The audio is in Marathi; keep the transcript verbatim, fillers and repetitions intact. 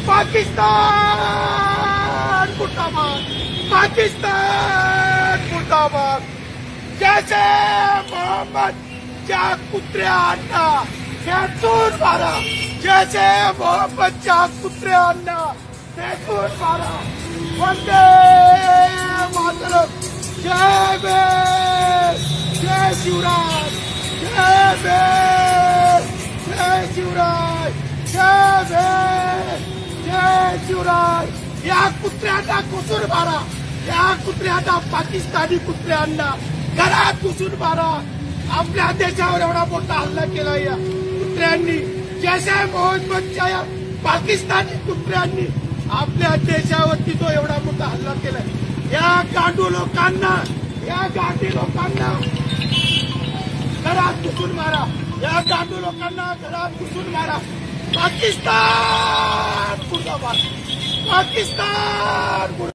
पाकिस्तान मुर्दाबाद, पाकिस्तान मुर्दाबाद। जैसे मोहम्मद च्या कुत्र्यांना खेचून मारा, जैसे मोहम्मदच्या कुत्र्यांना खेचून मारा। वंदे मातरम। जय भीम, जय शिवराय, जय भीम, जय शिवराय, जय भीम, जय शिवराय। या कुत्र्यांना घुसून मारा, या कुत्र्यांना, पाकिस्तानी कुत्र्यांना घरात घुसून मारा। आपल्या देशावर एवढा मोठा हल्ला केला या कुत्र्यांनी, जैसे मोहम्मदच्या या पाकिस्तानी कुत्र्यांनी आपल्या देशावरती तो एवढा मोठा हल्ला केला। या गांडू लोकांना, या गांडी लोकांना घरात घुसून मारा, या गांडू लोकांना घरात घुसून मारा। पाकिस्तान मुर्दाबाद, पाकिस्तान।